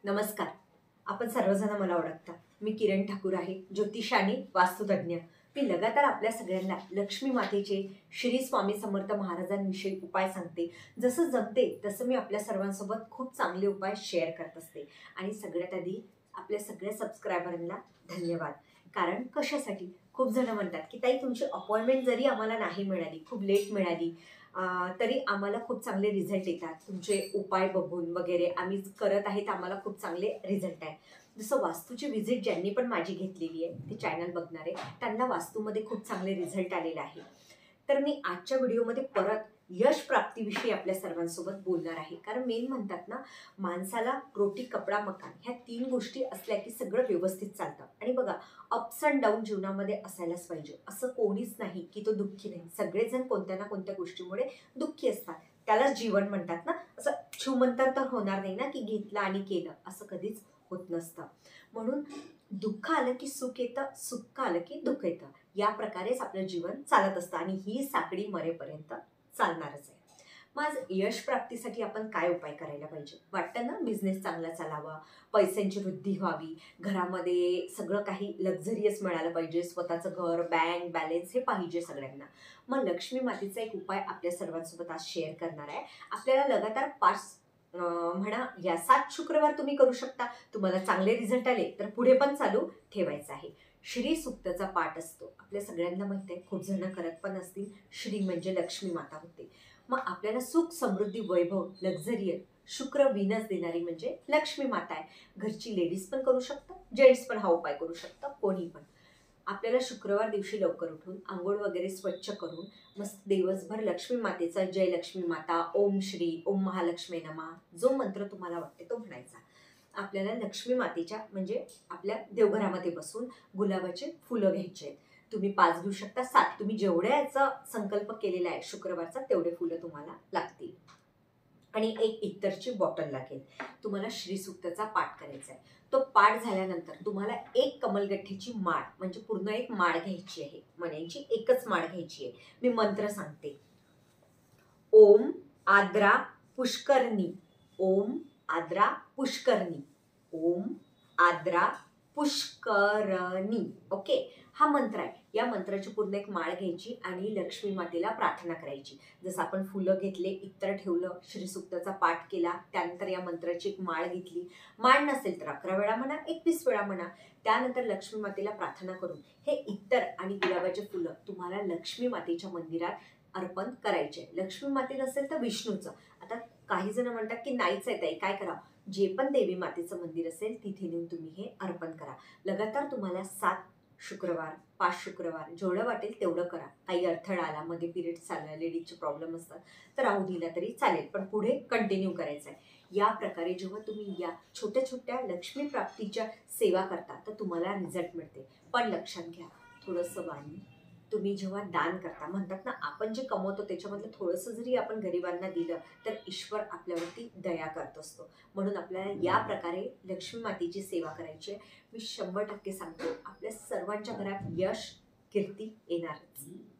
नमस्कार. आपण सर्वजण मला ओळखता. मी किरण ठाकूर आहे, ज्योतिष आणि वास्तुतज्ञ. मी लगातार आपल्या सगळ्यांना लक्ष्मी मातेचे श्री स्वामी समर्थ महाराजांविषयी उपाय सांगते. जसं जमते तसं मी आपल्या सर्वांसोबत खूप चांगले उपाय शेअर करत असते. आणि सगळ्यात आधी आपल्या सगळ्या सबस्क्रायबरांना धन्यवाद. कारण कशासाठी खूप जण म्हणतात की ताई तुमची अपॉइंटमेंट जरी आम्हाला नाही मिळाली, खूप लेट मिळाली, तरी आम्हाला खूप चांगले रिझल्ट येतात. तुमचे उपाय बघून वगैरे आम्ही करत आहेत, आम्हाला खूप चांगले रिझल्ट आहे. जसं वास्तूची व्हिजिट ज्यांनी पण माझी घेतलेली आहे, ते चॅनल बघणारे, त्यांना वास्तूमध्ये खूप चांगले रिझल्ट आलेले आहे. तर मी आजच्या व्हिडिओमध्ये परत यश प्राप्तीविषयी आपल्या सर्वांसोबत बोलणार आहे. कारण मेन म्हणतात ना, माणसाला रोटी कपडा मकान ह्या 3 गोष्टी असल्या की सगळं व्यवस्थित चालतं. आणि बघा, अप्स अँड डाऊन जीवनामध्ये असायलाच पाहिजे. असं कोणीच नाही की तो दुःखी नाही. सगळेजण कोणत्या ना कोणत्या गोष्टीमुळे दुःखी असतात. त्यालाच जीवन म्हणतात ना. असं छूमंतर तर होणार नाही ना की घेतलं आणि केलं, असं कधीच होत नसतं. म्हणून दुःख आलं की सुख येतं, सुख आलं की दुःख येतं. या प्रकारेच आपलं जीवन चालत असतं आणि ही साखळी मरेपर्यंत चालणारच आहे. मग यश प्राप्तीसाठी आपण काय उपाय करायला पाहिजे? वाटतं ना, बिझनेस चांगला चालावा, पैशांची वृद्धी व्हावी, घरामध्ये सगळं काही लक्झरियस मिळालं पाहिजे, स्वतःचं घर, बँक बॅलन्स हे पाहिजे सगळ्यांना. मग लक्ष्मी मातेचा एक उपाय आपल्या सर्वांसोबत आज शेअर करणार आहे. आपल्याला लगातार 5 म्हणा या 7 शुक्रवार तुम्ही करू शकता. तुम्हाला चांगले रिझल्ट आले तर पुढे पण चालू ठेवायचं आहे. श्री सूक्तचा पाठ असतो. आपल्या सगळ्यांना माहिती आहे, खूप जण करत पण असतील. श्री म्हणजे लक्ष्मी माता होते. मग आपल्याला सुख, समृद्धी, वैभव, लक्झरियस शुक्र विनस देणारी म्हणजे लक्ष्मी माता आहे. घरची लेडीज पण करू शकतात, जेंट्स पण हा उपाय करू शकतात, कोणी पण. आपल्याला शुक्रवार दिवशी लवकर उठून आंघोळ वगैरे स्वच्छ करून मस्त दिवसभर लक्ष्मी मातेचा जय लक्ष्मी माता, ओम श्री, ओम महालक्ष्मी नमः, जो मंत्र तुम्हाला वाटते तो म्हणायचा. आपल्याला लक्ष्मी मातेच्या म्हणजे आपल्या देवघरामध्ये बसून गुलाबाचे फुलं घ्यायचे आहेत. तुम्ही 5 घेऊ शकता, 7, तुम्ही जेवढ्याचा संकल्प केलेला आहे शुक्रवारचा तेवढे फुलं तुम्हाला लागतील. आणि एक इत्तरची बॉटल लागेल. तुम्हाला श्रीसूक्तचा पाठ करायचा आहे. तो पाठ झाल्यानंतर तुम्हाला एक कमलगठ्ठीची माळ म्हणजे पूर्ण एक माळ घ्यायची आहे. म्हणायची एकच माळ घ्यायची आहे. मी मंत्र सांगते. ओम आद्रा पुष्करणी, ओम आद्रा पुष्करणी, ओम आद्रा पुष्करणी. ओके, हा मंत्र आहे. या मंत्राची पूर्ण एक माळ घ्यायची आणि लक्ष्मी मातेला प्रार्थना करायची. जसं आपण फुलं घेतले, इत्तर ठेवलं, श्रीसूक्ताचा पाठ केला, त्यानंतर या मंत्राची एक माळ घेतली. माळ नसेल तर 11 वेळा म्हणा, 21 वेळा म्हणा. त्यानंतर लक्ष्मी मातेला प्रार्थना करून हे इत्तर आणि गुलाबाचे फुलं तुम्हाला लक्ष्मी मातेच्या मंदिरात अर्पण करायचे. लक्ष्मी माते नसेल तर विष्णूचं. आता काही जण म्हणतात की नाहीच आहे ताई, काय करावं? जे पण देवी मातेचं मंदिर असेल तिथे नेऊन तुम्ही हे अर्पण करा. लगातार तुम्हाला 7 शुक्रवार, 5 शुक्रवार जेवढं वाटेल तेवढं करा. काही अडथळा आला, मध्ये पिरियड्स आला, लेडीजचे प्रॉब्लेम असतात, तर राहू दिला तरी चालेल, पण पुढे कंटिन्यू करायचं आहे. या प्रकारे जेव्हा तुम्ही या छोट्या छोट्या लक्ष्मी प्राप्तीच्या सेवा करता तर तुम्हाला रिझल्ट मिळते. पण लक्षात घ्या, थोडंसं वाणी तुम्ही जेव्हा दान करता, म्हणतात ना, आपण जे कमवतो त्याच्यामधलं थोडंसं जरी आपण गरिबांना दिलं तर ईश्वर आपल्यावरती दया करत असतो. म्हणून आपल्याला या प्रकारे लक्ष्मी मातेची सेवा करायची आहे. मी 100% सांगतो, आपल्या सर्वांच्या घरात यश, कीर्ती येणारच.